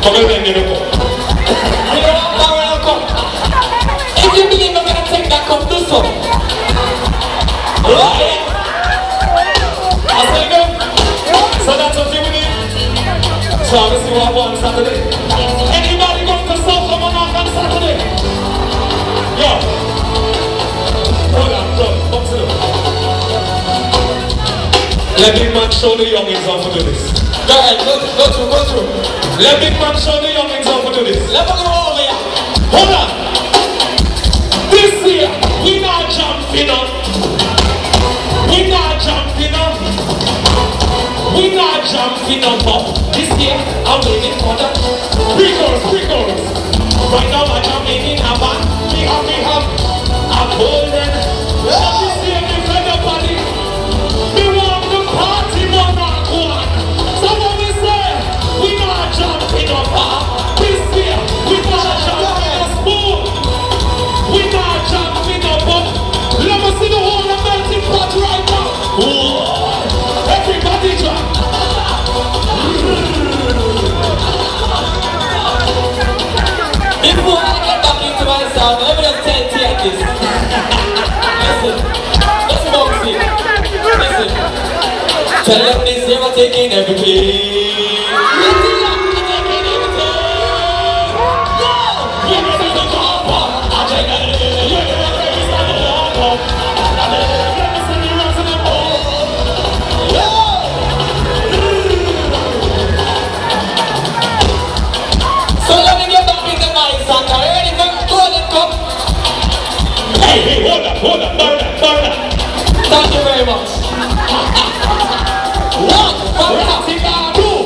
Come on, then you know. If you believe I'm gonna take that cup, do so. Right? I say go. So that's what you need. So I'm gonna see what I want on Saturday. Anybody going to South Common on Saturday? Yo. Hold on, come to them. Let big man show the youngins how to do this. Go ahead, go through. Let big man show the youngins how to do this. Let me go over here. Hold on. This year, we not jumping up. We not jumping up. We not jumping up. This year, I'm waiting for the pre-chorus. Right now, I'm jumping in a band. We have a golden. This year, we fed up on it. We want the party monarch one. So when we say, we not jumping up. This year, we not jumping up spoon. We not jumping up. Let me see the whole melting pot right now. Whoa. Everybody jump. Before I get back into my sound, let me just tell you this. Listen, let's box it. Listen. Tell them this year we're taking everything. Hey, hold up, burn that. Thank you very much. One, fantastic, two.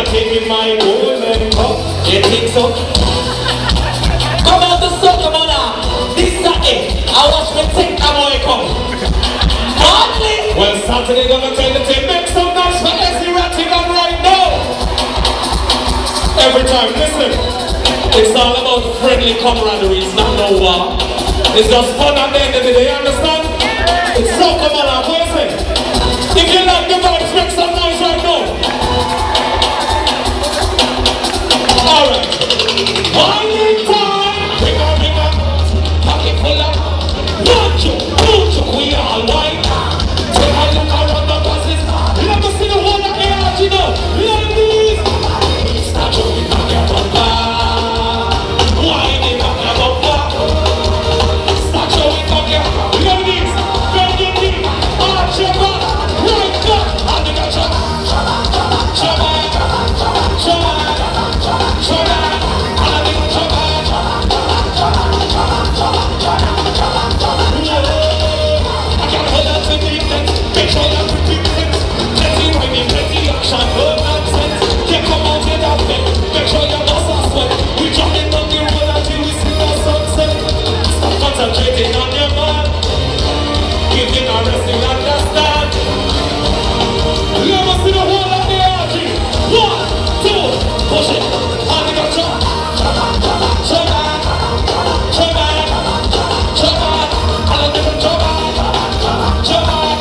taking my golden cup. You think so? Come on to suck, come on now. This Saturday, I watch me take a boy come. Hardly. Well, Saturday gonna tell the team, make some noise for Ezzy Rattigan right now. Every time, listen. It's all about friendly camaraderie, it's not no war. It's just fun at the end of the day, you understand? It's so come on now, what is it? If you like the vibes, make some noise right now. Alright. Winding time. Bring on. Pocket full of. One, two, we all wine. Take a look around the buses. Let me see the whole of the art, you know. Ladies. Start showing back your bumper. Winding back your bumper. Start showing back your. Ladies. Bend your knee. Arch your back. Right back. And they got your. Show back. Show back. Show back. And they got your back. I can't hold on to the defense. Make sure that we keep it. Plenty rhyming, plenty action, no nonsense. Yeah, come on with that bit. Make sure your boss are sweat. We jumping on the road until we see the sunset. Stop concentrating on your man. Giving a rest, you understand. Let me see the whole of the RG. 1, 2, push it. And they got your. Show back. Show back. Show back. And they got your back. Show back.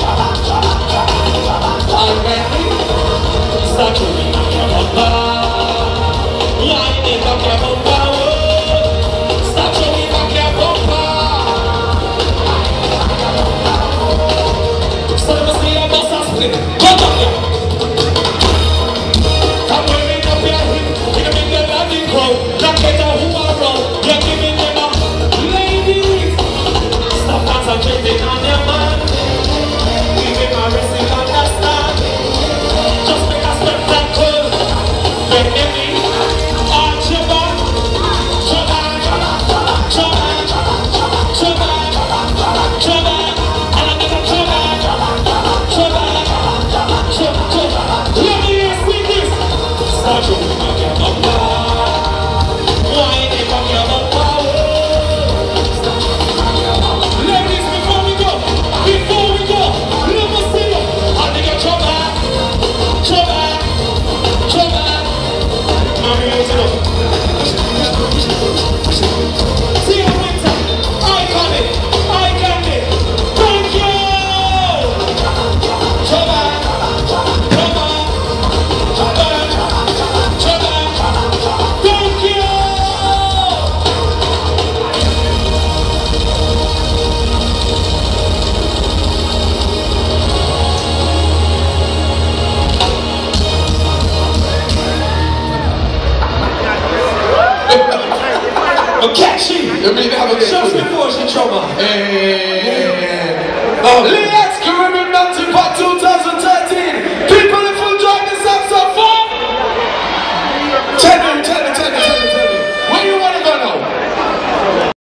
Already. Start to ring up your bumper. Winding up your bumper. Start to ring up your bumper. So let me see your boss and split. Go back here. Come waving up your hip. In the middle of the crowd. Not better who are wrong. You're giving them up. Ladies. Stop concentrating on your man. Give him a rest, you understand. Just make a spectacle. Bend your knee. Arch your back. Show back. Show back. Show back. Show back. And I'm gonna show back. Show back. Show back. Let me hear sing this. Start showing back your bumper. Winding back your bumper. Ladies, before we go, let me see you. And they got your back. Show back. Show back. Mommy, hold it up. See you later. Iconic. Thank you. Show back. Show back. Show back. Show back. Thank you. I'm catchy. You mean have a Just before she trouble. Hey. Oh,